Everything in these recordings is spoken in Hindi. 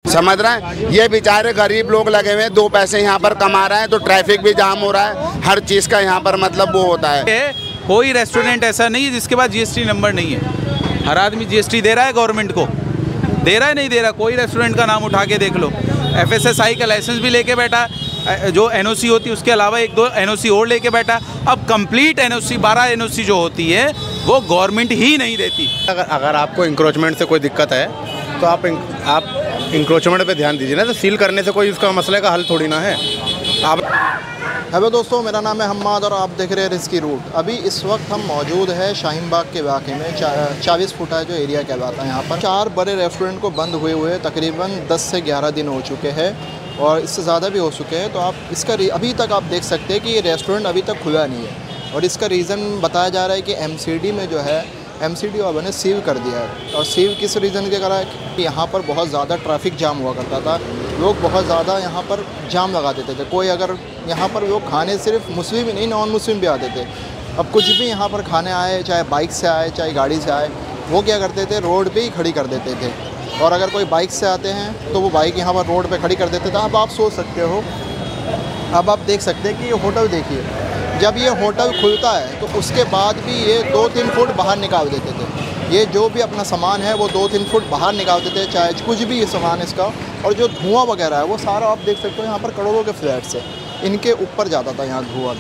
समझ रहे हैं। ये बेचारे गरीब लोग लगे हुए हैं, 2 पैसे यहाँ पर कमा रहे हैं, तो ट्रैफिक भी जाम हो रहा है, हर चीज़ का यहाँ पर मतलब वो होता है। कोई रेस्टोरेंट ऐसा नहीं है जिसके पास GST नंबर नहीं है। हर आदमी GST दे रहा है, गवर्नमेंट को दे रहा है, नहीं दे रहा। कोई रेस्टोरेंट का नाम उठा के देख लो। FSSAI का लाइसेंस भी लेके बैठा, जो NOC होती है उसके अलावा 1-2 NOC और लेके बैठा। अब कंप्लीट NOC 12 NOC जो होती है वो गवर्नमेंट ही नहीं देती। अगर आपको इंक्रोचमेंट से कोई दिक्कत है तो आप इंक्रोचमेंट पे ध्यान दीजिए ना, तो सील करने से कोई उसका मसले का हल थोड़ी ना है। आप हेलो दोस्तों, मेरा नाम है हम्माद और आप देख रहे हैं रिस्की रूट। अभी इस वक्त हम मौजूद है शाहीन बाग के इलाके में। 24 फुटा जो एरिया कहलाता है, यहाँ पर 4 बड़े रेस्टोरेंट को बंद हुए हुए तकरीबन 10 से 11 दिन हो चुके हैं और इससे ज़्यादा भी हो चुके हैं। तो आप इसका अभी तक आप देख सकते हैं कि ये रेस्टोरेंट अभी तक खुला नहीं है और इसका रीज़न बताया जा रहा है कि MCD में जो है MCD वालों ने सीव कर दिया है। और सीव किस रीज़न के करा है कि यहाँ पर बहुत ज़्यादा ट्रैफिक जाम हुआ करता था, लोग बहुत ज़्यादा यहाँ पर जाम लगा देते थे। कोई अगर यहाँ पर लोग खाने सिर्फ मुस्लिम ही नहीं, नॉन मुस्लिम भी आते थे। अब कुछ भी यहाँ पर खाने आए, चाहे बाइक से आए चाहे गाड़ी से आए, वो क्या करते थे, रोड पे ही खड़ी कर देते थे। और अगर कोई बाइक से आते हैं तो वो बाइक यहाँ पर रोड पे खड़ी कर देते थे। अब आप सोच सकते हो, अब आप देख सकते हैं कि ये होटल देखिए, जब ये होटल खुलता है तो उसके बाद भी ये 2-3 फुट बाहर निकाल देते थे। ये जो भी अपना सामान है वो 2-3 फुट बाहर निकाल देते थे, चाहे कुछ भी ये सामान इसका। और जो धुआं वगैरह है वो सारा आप देख सकते हो, यहाँ पर करोड़ों के फ्लैट्स है, इनके ऊपर जाता था यहाँ धुआं।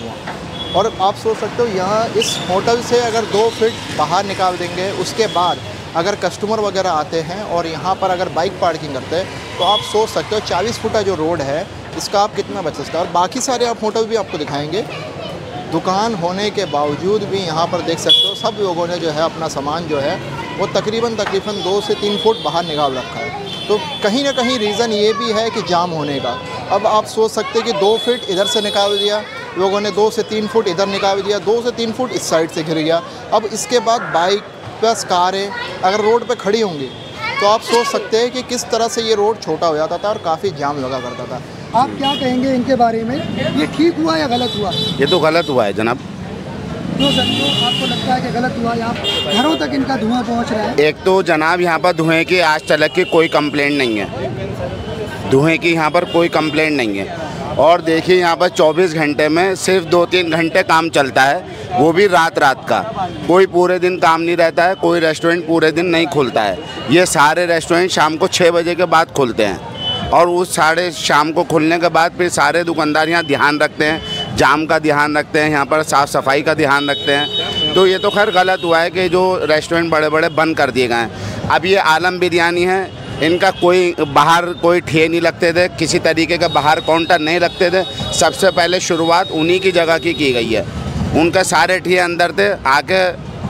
और आप सोच सकते हो यहाँ इस होटल से अगर 2 फीट बाहर निकाल देंगे, उसके बाद अगर कस्टमर वगैरह आते हैं और यहाँ पर अगर बाइक पार्किंग करते हैं तो आप सोच सकते हो 40 फुटा जो रोड है इसका आप कितना बच सकते हो। और बाकी सारे आप होटल भी आपको दिखाएंगे। दुकान होने के बावजूद भी यहाँ पर देख सकते हो सब लोगों ने जो है अपना सामान जो है वो तकरीबन 2 से 3 फुट बाहर निकाल रखा है। तो कहीं ना कहीं रीज़न ये भी है कि जाम होने का। अब आप सोच सकते हैं कि 2 फीट इधर से निकाल दिया लोगों ने, 2 से 3 फुट इधर निकाल दिया, 2 से 3 फुट इस साइड से घिर गया। अब इसके बाद बाइक प्लस कारें अगर रोड पे खड़ी होंगी तो आप सोच सकते हैं कि किस तरह से ये रोड छोटा हो जाता था और काफ़ी जाम लगा करता था। आप क्या कहेंगे इनके बारे में, ये ठीक हुआ या गलत हुआ? ये तो गलत हुआ है जनाब। क्यों सर, क्यों आपको लगता है कि गलत हुआ? यहाँ घरों तक इनका धुआं पहुँच रहा है। एक तो जनाब यहाँ पर धुएं की आज तक की कोई कंप्लेंट नहीं है, धुएं की यहाँ पर कोई कंप्लेंट नहीं है। और देखिए यहाँ पर 24 घंटे में सिर्फ 2-3 घंटे काम चलता है, वो भी रात का। कोई पूरे दिन काम नहीं रहता है, कोई रेस्टोरेंट पूरे दिन नहीं खुलता है। ये सारे रेस्टोरेंट शाम को 6 बजे के बाद खुलते हैं और उस साढ़े शाम को खुलने के बाद फिर सारे दुकानदार यहाँ ध्यान रखते हैं, जाम का ध्यान रखते हैं, यहाँ पर साफ़ सफाई का ध्यान रखते हैं। तो ये तो खैर गलत हुआ है कि जो रेस्टोरेंट बड़े बड़े बंद कर दिए गए हैं। अब ये आलम बिरयानी है, इनका कोई बाहर कोई ठे नहीं लगते थे, किसी तरीके का बाहर काउंटर नहीं लगते थे। सबसे पहले शुरुआत उन्हीं की जगह की गई है। उनके सारे ठे अंदर थे, आके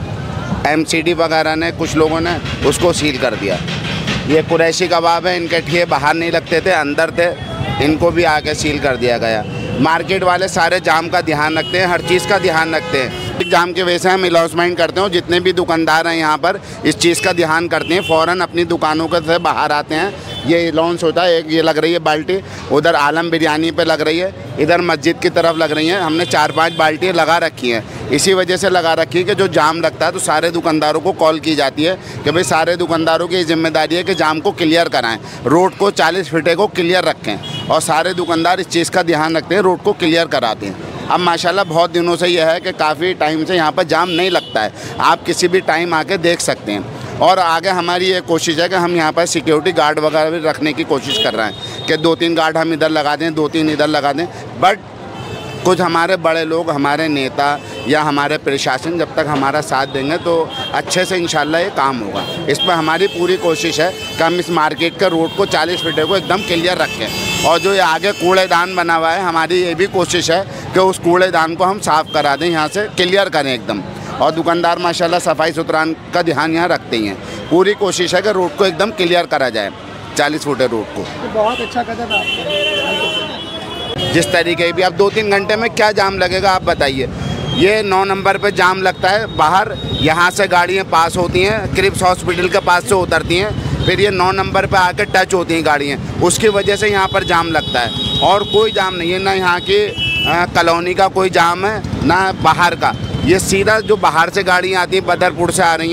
MCD वगैरह ने कुछ लोगों ने उसको सील कर दिया। ये कुरैशी कबाब है, इनके ठे बाहर नहीं लगते थे, अंदर थे, इनको भी आके सील कर दिया गया। मार्केट वाले सारे जाम का ध्यान रखते हैं, हर चीज़ का ध्यान रखते हैं। जाम की वजह से हम अनाउंसमेंट करते हैं, जितने भी दुकानदार हैं यहाँ पर इस चीज़ का ध्यान करते हैं, फ़ौरन अपनी दुकानों के से बाहर आते हैं। ये अनाउंस होता है, एक ये लग रही है बाल्टी, उधर आलम बिरयानी पे लग रही है, इधर मस्जिद की तरफ लग रही हैं। हमने 4-5 बाल्टियाँ लगा रखी हैं, इसी वजह से लगा रखी है कि जो जाम लगता है तो सारे दुकानदारों को कॉल की जाती है कि भाई सारे दुकानदारों की जिम्मेदारी है कि जाम को क्लियर कराएं, रोड को 40 फीटे को क्लियर रखें। और सारे दुकानदार इस चीज़ का ध्यान रखते हैं, रोड को क्लियर कराते हैं। अब माशाल्लाह बहुत दिनों से यह है कि काफ़ी टाइम से यहाँ पर जाम नहीं लगता है, आप किसी भी टाइम आके देख सकते हैं। और आगे हमारी ये कोशिश है कि हम यहाँ पर सिक्योरिटी गार्ड वगैरह भी रखने की कोशिश कर रहे हैं कि 2-3 गार्ड हम इधर लगा दें, 2-3 इधर लगा दें। बट कुछ हमारे बड़े लोग, हमारे नेता या हमारे प्रशासन जब तक हमारा साथ देंगे तो अच्छे से इंशाल्लाह ये काम होगा। इस पर हमारी पूरी कोशिश है कि हम इस मार्केट के रोड को 40 फीटे को एकदम क्लियर रखें। और जो ये आगे कूड़ेदान बना हुआ है, हमारी ये भी कोशिश है कि उस कूड़ेदान को हम साफ़ करा दें, यहाँ से क्लियर करें एकदम। और दुकानदार माशाल्लाह सफाई सुथरा का ध्यान यहाँ रखते ही हैं। पूरी कोशिश है कि रोड को एकदम क्लियर करा जाए, 40 फुटे रोड को। तो बहुत अच्छा कदम है। जिस तरीके भी, अब 2-3 घंटे में क्या जाम लगेगा आप बताइए। ये 9 नंबर पे जाम लगता है बाहर, यहाँ से गाड़ियाँ पास होती हैं, क्रिप्स हॉस्पिटल के पास से उतरती हैं, फिर ये 9 नंबर पे आकर टच होती हैं गाड़ियाँ, उसकी वजह से यहाँ पर जाम लगता है। और कोई जाम नहीं है, ना यहाँ की कॉलोनी का कोई जाम है ना बाहर का। ये सीधा जो बाहर से गाड़ियाँ आती हैं, बदरपुर से आ रही हैं,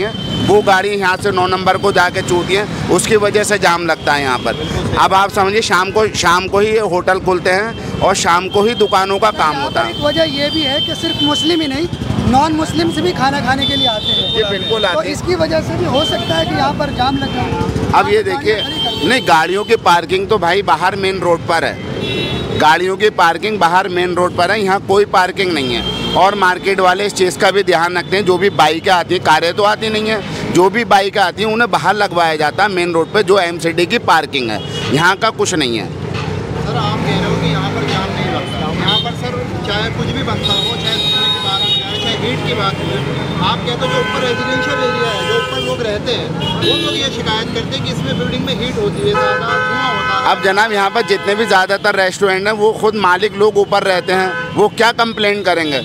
वो गाड़ी यहाँ से 9 नंबर को जाके चूती है, उसकी वजह से जाम लगता है यहाँ पर। अब आप समझिए शाम को ही होटल खुलते हैं और शाम को ही दुकानों का काम होता है। एक वजह ये भी है कि सिर्फ मुस्लिम ही नहीं, नॉन मुस्लिम से भी खाना खाने के लिए आते हैं। ये बिल्कुल तो आते हैं। इसकी वजह से भी हो सकता है कि यहाँ पर जाम लग जाए। अब ये देखिए, नहीं गाड़ियों की पार्किंग तो भाई बाहर मेन रोड पर है, गाड़ियों की पार्किंग बाहर मेन रोड पर है, यहाँ कोई पार्किंग नहीं है। और मार्केट वाले इस चीज़ का भी ध्यान रखते हैं, जो भी बाइकें आती हैं, कारें तो आती नहीं है, जो भी बाइकें आती हैं उन्हें बाहर लगवाया जाता है मेन रोड पे, जो एमसीडी की पार्किंग है, यहाँ का कुछ नहीं है। सर आप कह रहे हो कि यहाँ पर जाम नहीं लगता, यहाँ पर सर चाहे कुछ भी बनता हो, चाहे सोने की बात हो जाए, चाहे हीट की बात हो, आप कहते हो जो ऊपर रेजिडेंशियल एरिया है, जो ऊपर लोग रहते हैं, वो लोग ये शिकायत करते हैं कि इसमें बिल्डिंग में हीट होती है, ज़्यादा धुआं होता है। अब जनाब यहाँ पर जितने भी ज़्यादातर रेस्टोरेंट हैं वो खुद मालिक लोग ऊपर रहते हैं, वो क्या कंप्लेंट करेंगे।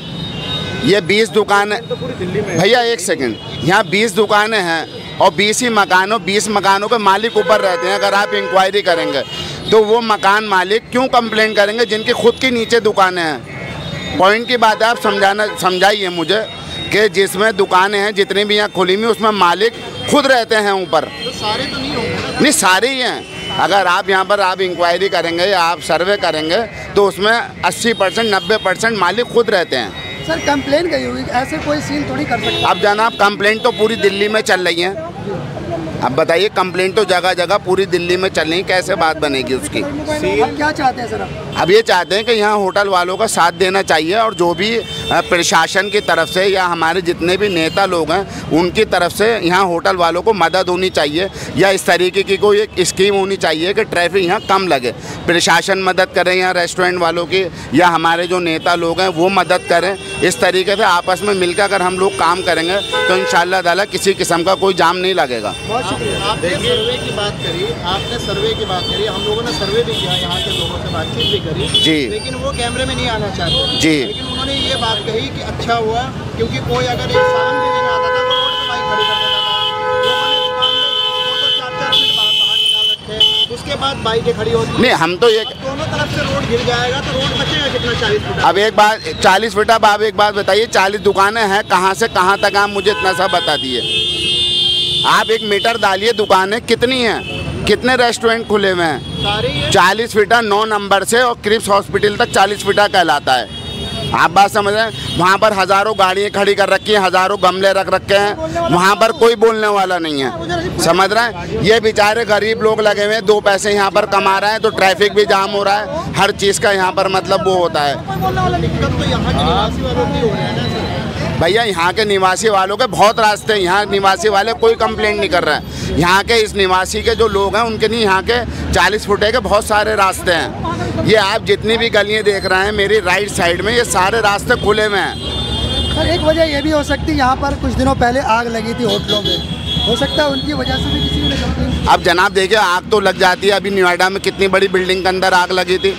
ये 20 दुकानें, भैया एक सेकंड, यहाँ 20 दुकानें हैं और 20 ही मकानों 20 मकानों के मालिक ऊपर रहते हैं। अगर आप इंक्वायरी करेंगे तो वो मकान मालिक क्यों कंप्लेंट करेंगे जिनकी खुद की नीचे दुकानें हैं। पॉइंट की बात है, आप समझाइए मुझे कि जिसमें दुकानें हैं जितनी भी यहाँ खुली हुई उसमें मालिक खुद रहते हैं ऊपर। तो सारे तो नहीं होंगे। नहीं सारे ही हैं। अगर आप यहाँ पर आप इंक्वायरी करेंगे या आप सर्वे करेंगे तो उसमें 80% 90% मालिक खुद रहते हैं। सर कंप्लेन गई हुई, ऐसे कोई सील थोड़ी कर सकता। अब जनाब कंप्लेंट तो पूरी दिल्ली में चल रही है, अब बताइए कंप्लेंट तो जगह जगह पूरी दिल्ली में चल रही है, कैसे बात बनेगी उसकी। अब क्या चाहते हैं सर आप? अब ये चाहते हैं कि यहाँ होटल वालों का साथ देना चाहिए और जो भी प्रशासन की तरफ से या हमारे जितने भी नेता लोग हैं उनकी तरफ से यहाँ होटल वालों को मदद होनी चाहिए, या इस तरीके की कोई एक स्कीम होनी चाहिए कि ट्रैफिक यहाँ कम लगे। प्रशासन मदद करें या रेस्टोरेंट वालों की, या हमारे जो नेता लोग हैं वो मदद करें। इस तरीके से आपस में मिलकर अगर हम लोग काम करेंगे तो इंशाअल्लाह ताला किसी किस्म का कोई जाम नहीं लगेगा। आपने सर्वे की बात करी, हम लोगों ने सर्वे भी किया, यहाँ के लोगों से बातचीत भी करी जी, लेकिन वो कैमरे में नहीं आना चाहते जी। लेकिन उन्होंने ये बात कही कि अच्छा हुआ, क्योंकि कोई अगर एक सावन भी देने आता था तो रोड पे बाइक खड़ी कर देता था। लोगों ने दुकान में 2-4 फीट बाहर निकाल रखे, उसके बाद बाइकें खड़ी होती। नहीं हम तो ये दोनों तरफ से रोड गिर जाएगा तो रोड बचेगा कितना, 40 फीट। अब एक बात 40 फीट, अब आप एक बात बताइए, 40 दुकानें हैं, कहाँ से कहाँ तक आप मुझे इतना सा बता दिए। आप 1 मीटर डालिए, दुकानें कितनी हैं, कितने रेस्टोरेंट खुले हुए हैं। 40 फीटा 9 नंबर से और क्रिप्स हॉस्पिटल तक 40 फीटा कहलाता है। आप बात समझ रहे हैं। वहाँ पर हज़ारों गाड़ियाँ खड़ी कर रखी हैं, हज़ारों गमले रख रखे हैं, वहाँ पर कोई बोलने वाला नहीं है। समझ रहे हैं। ये बेचारे गरीब लोग लगे हुए हैं, 2 पैसे यहाँ पर कमा रहे हैं तो ट्रैफिक भी जाम हो रहा है, हर चीज़ का यहाँ पर मतलब वो होता है। भैया यहाँ के निवासी वालों के बहुत रास्ते हैं, यहाँ निवासी वाले कोई कंप्लेंट नहीं कर रहे हैं। यहाँ के इस निवासी के जो लोग हैं उनके नहीं, यहाँ के 40 फुटे के बहुत सारे रास्ते हैं। ये आप जितनी भी गलियाँ देख रहे हैं मेरी राइट साइड में, ये सारे रास्ते खुले हुए हैं। सर एक वजह ये भी हो सकती है, यहाँ पर कुछ दिनों पहले आग लगी थी होटलों में, हो सकता है उनकी वजह से भी किसी ने कंप्लेंट। अब जनाब देखिए, आग तो लग जाती है। अभी नोएडा में कितनी बड़ी बिल्डिंग के अंदर आग लगी थी,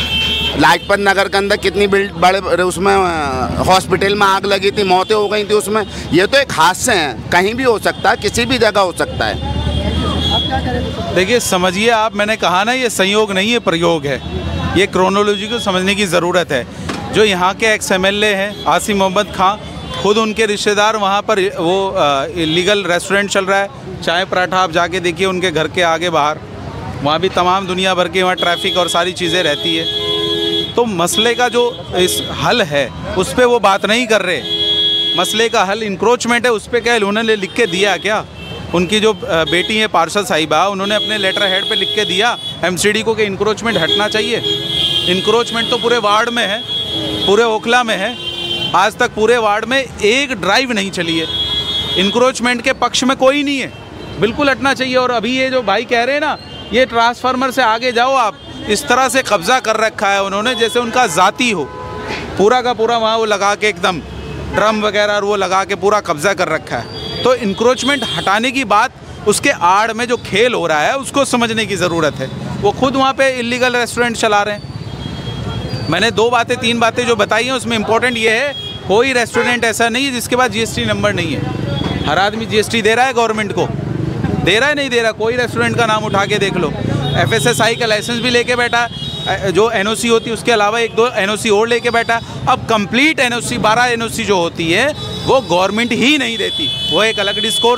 लाजपत नगर के अंदर कितनी बड़े उसमें हॉस्पिटल में आग लगी थी, मौतें हो गई थी उसमें। ये तो एक हादसे हैं, कहीं भी हो सकता है, किसी भी जगह हो सकता है। आप क्या करें? देखिए समझिए आप, मैंने कहा ना ये संयोग नहीं है, प्रयोग है। ये क्रोनोलॉजी को समझने की ज़रूरत है। जो यहाँ के एक्स MLA हैं आसिम मोहम्मद खां, खुद उनके रिश्तेदार वहाँ पर वो इलीगल रेस्टोरेंट चल रहा है, चाय पराठा आप जाके देखिए उनके घर के आगे बाहर, वहाँ भी तमाम दुनिया भर की वहाँ ट्रैफिक और सारी चीज़ें रहती है। तो मसले का जो इस हल है उस पर वो बात नहीं कर रहे। मसले का हल इंक्रोचमेंट है, उस पर क्या उन्होंने लिख के दिया क्या? उनकी जो बेटी है पार्षद साहिबा, उन्होंने अपने लेटर हेड पे लिख के दिया MCD को कि इंक्रोचमेंट हटना चाहिए। इंक्रोचमेंट तो पूरे वार्ड में है, पूरे ओखला में है, आज तक पूरे वार्ड में एक ड्राइव नहीं चली है। इंक्रोचमेंट के पक्ष में कोई नहीं है, बिल्कुल हटना चाहिए। और अभी ये जो भाई कह रहे हैं ना, ये ट्रांसफार्मर से आगे जाओ आप, इस तरह से कब्ज़ा कर रखा है उन्होंने जैसे उनका ज़ाती हो, पूरा का पूरा वहाँ वो लगा के एकदम ड्रम वगैरह और वो लगा के पूरा कब्ज़ा कर रखा है। तो इंक्रोचमेंट हटाने की बात, उसके आड़ में जो खेल हो रहा है उसको समझने की ज़रूरत है। वो खुद वहाँ पे इलीगल रेस्टोरेंट चला रहे हैं। मैंने 3 बातें जो बताई हैं उसमें इम्पोर्टेंट ये है, कोई रेस्टोरेंट ऐसा नहीं है जिसके पास GST नंबर नहीं है। हर आदमी GST दे रहा है, गवर्नमेंट को दे रहा है, नहीं दे रहा। कोई रेस्टोरेंट का नाम उठा के देख लो। FSSAI का लाइसेंस भी लेके बैठा, जो NOC होती है उसके अलावा 1-2 NOC और लेके बैठा। अब कंप्लीट NOC 12 NOC जो होती है वो गवर्नमेंट ही नहीं देती, वो एक अलग डिस्कोर्स है।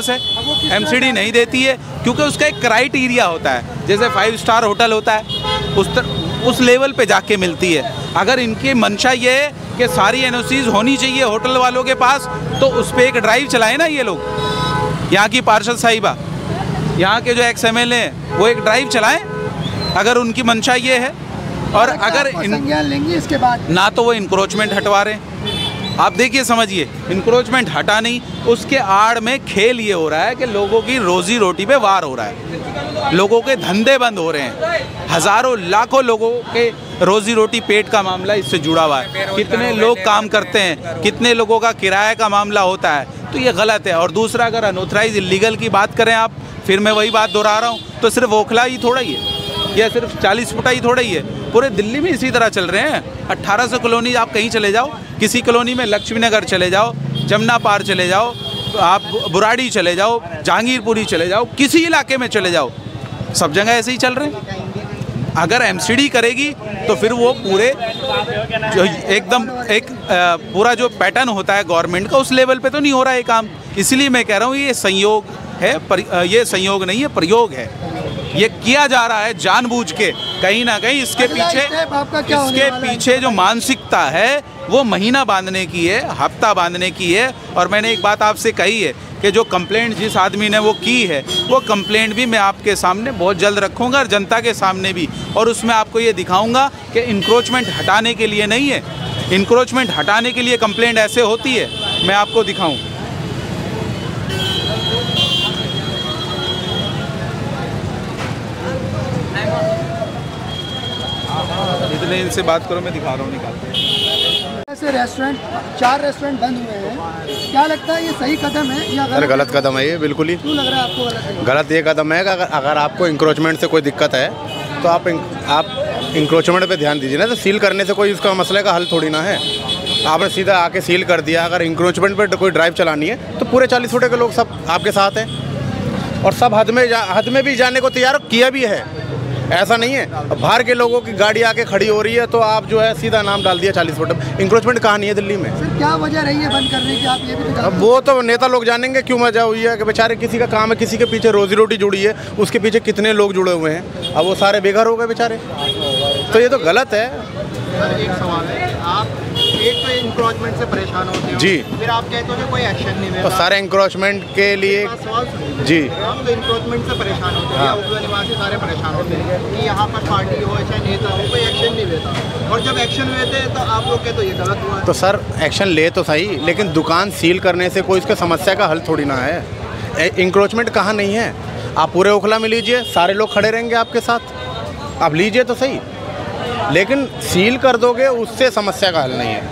एमसीडी नहीं देती है, क्योंकि उसका एक क्राइटेरिया होता है, जैसे 5 स्टार होटल होता है उस लेवल पे जाके मिलती है। अगर इनकी मंशा ये है कि सारी एनओसीज होनी चाहिए होटल वालों के पास, तो उस पर एक ड्राइव चलाएं ना ये लोग, यहाँ की पार्षद साहिबा, यहाँ के जो XMLA हैं वो एक ड्राइव चलाएं अगर उनकी मंशा ये है। और अगर लेंगे इसके बाद ना तो वो इंक्रोचमेंट हटवा रहे हैं, आप देखिए समझिए, इंक्रोचमेंट हटा नहीं, उसके आड़ में खेल ये हो रहा है कि लोगों की रोजी रोटी पे वार हो रहा है, लोगों के धंधे बंद हो रहे हैं, हज़ारों लाखों लोगों के रोजी रोटी पेट का मामला इससे जुड़ा हुआ है, कितने लोग काम करते हैं, कितने लोगों का किराए का मामला होता है, तो ये गलत है। और दूसरा, अगर अनऑथराइज इलीगल की बात करें आप, फिर मैं वही बात दोहरा रहा हूँ, तो सिर्फ ओखला ही थोड़ा ही है, या सिर्फ 40 फुटा ही थोड़ा ही है, पूरे दिल्ली में इसी तरह चल रहे हैं। 1800 कॉलोनी आप कहीं चले जाओ, किसी कॉलोनी में लक्ष्मी नगर चले जाओ, जमुना पार चले जाओ, आप बुराड़ी चले जाओ, जहांगीरपुरी चले जाओ, किसी इलाके में चले जाओ, सब जगह ऐसे ही चल रहे हैं। अगर एमसीडी करेगी तो फिर वो पूरे जो एकदम एक पूरा जो पैटर्न होता है गवर्नमेंट का, उस लेवल पे तो नहीं हो रहा है काम। इसलिए मैं कह रहा हूँ ये संयोग है, ये संयोग नहीं है, प्रयोग है, ये किया जा रहा है जानबूझ के। कहीं ना कहीं इसके पीछे जो मानसिकता है वो महीना बांधने की है, हफ्ता बांधने की है। और मैंने एक बात आपसे कही है कि जो कंप्लेंट जिस आदमी ने वो की है, वो कंप्लेंट भी मैं आपके सामने बहुत जल्द रखूँगा और जनता के सामने भी, और उसमें आपको ये दिखाऊँगा कि इंक्रोचमेंट हटाने के लिए नहीं है, इंक्रोचमेंट हटाने के लिए कंप्लेंट ऐसे होती है, मैं आपको दिखाऊँ। इतने इनसे बात करो, मैं दिखा रहा हूँ, निकाल। ऐसे रेस्टोरेंट 4 रेस्टोरेंट बंद हुए हैं, क्या लगता है ये सही कदम है या गलत? गलत कदम है ये, बिल्कुल ही। क्यों लग रहा है आपको गलत? गलत ये कदम है कि अगर आपको इंक्रोचमेंट से कोई दिक्कत है तो आप इंक्रोचमेंट पे ध्यान दीजिए ना, तो सील करने से कोई उसका मसले का हल थोड़ी ना है। आपने सीधा आके सील कर दिया, अगर इंक्रोचमेंट पे कोई ड्राइव चलानी है तो पूरे 40 फुटे के लोग सब आपके साथ हैं और सब हद में भी जाने को तैयार किया भी है। ऐसा नहीं है बाहर के लोगों की गाड़ी आके खड़ी हो रही है तो आप जो है सीधा नाम डाल दिया 40 फुट। इंक्रोचमेंट कहाँ नहीं है दिल्ली में। सर क्या वजह रही है बंद करने की, आप ये भी तो अब वो तो नेता लोग जानेंगे क्यों वजह हुई है कि बेचारे किसी का काम है, किसी के पीछे रोजी रोटी जुड़ी है, उसके पीछे कितने लोग जुड़े हुए हैं, अब वो सारे बेघर हो गए बेचारे, तो ये तो गलत है। एक सवाल है, आप एक तो इंक्रोचमेंट से परेशान होते हो जी, फिर आप कहते हो कि कोई एक्शन नहीं तो सारे इंक्रोचमेंट के लिए जी, हम तो इंक्रोचमेंट से परेशान होते हैं, उपला निवासी सारे परेशान होते हैं कि यहाँ पर पार्टी हो चाहे नेता हो, कोई एक्शन नहीं लेता, और जब एक्शन लेते हैं तो आप लोग कहते हो ये गलत हुआ है। तो सर एक्शन ले तो सही, लेकिन दुकान सील करने से कोई इसका समस्या का हल थोड़ी ना है। इंक्रोचमेंट कहाँ नहीं है, आप पूरे ओखला में लीजिए, सारे लोग खड़े रहेंगे आपके साथ, आप लीजिए तो सही, लेकिन सील कर दोगे उससे समस्या का हल नहीं है।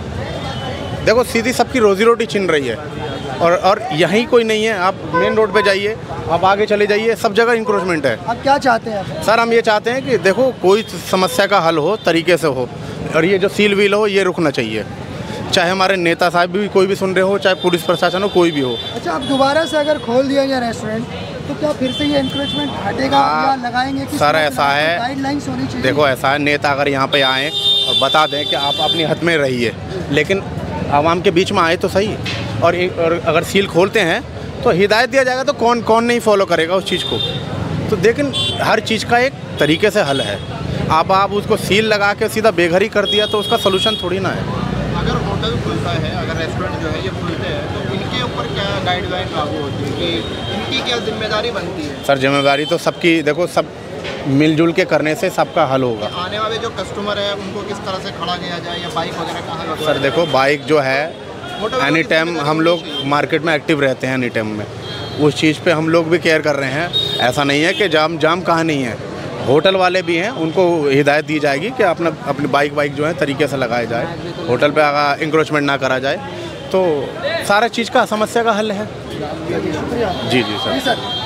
देखो सीधी सबकी रोजी रोटी छिन रही है और यहीं कोई नहीं है, आप मेन रोड पे जाइए, आप आगे चले जाइए, सब जगह इंक्रोचमेंट है। आप क्या चाहते हैं? सर हम ये चाहते हैं कि देखो कोई समस्या का हल हो, तरीके से हो, और ये जो सील वील हो ये रुकना चाहिए, चाहे हमारे नेता साहब भी कोई भी सुन रहे हो, चाहे पुलिस प्रशासन हो, कोई भी हो। अच्छा, अब दोबारा से अगर खोल दिया जाए रेस्टोरेंट तो क्या फिर से ये इंक्रोचमेंट हटेगा या लगाएंगे? सर ऐसा है, गाइडलाइंस होनी चाहिए। देखो ऐसा है, नेता अगर यहाँ पे आएँ और बता दें कि आप अपनी हद में रहिए, लेकिन आवाम के बीच में आए तो सही, और अगर सील खोलते हैं तो हिदायत दिया जाएगा तो कौन नहीं फॉलो करेगा उस चीज़ को। तो लेकिन हर चीज़ का एक तरीके से हल है, आप उसको सील लगा के सीधा बेघरी कर दिया तो उसका सोल्यूशन थोड़ी ना है। अगर होटल खुलता है, अगर रेस्टोरेंट जो है ये खुलते हैं तो इनके ऊपर क्या गाइडलाइन लागू होती है कि इनकी क्या जिम्मेदारी बनती है? सर जिम्मेदारी तो सबकी, देखो सब मिलजुल के करने से सबका हल होगा। आने वाले जो कस्टमर है उनको किस तरह से खड़ा किया जाए, या बाइक वगैरह कहाँ लगवाएं? सर देखो बाइक जो है एनी टाइम हम लोग मार्केट में एक्टिव रहते हैं, एनी टाइम में उस चीज़ पे हम लोग भी केयर कर रहे हैं। ऐसा नहीं है कि जाम कहाँ नहीं है, होटल वाले भी हैं, उनको हिदायत दी जाएगी कि अपनी बाइक जो है तरीके से लगाए जाए, होटल पे अगर इंक्रोचमेंट ना करा जाए, तो सारा चीज़ का समस्या का हल है। जी सर।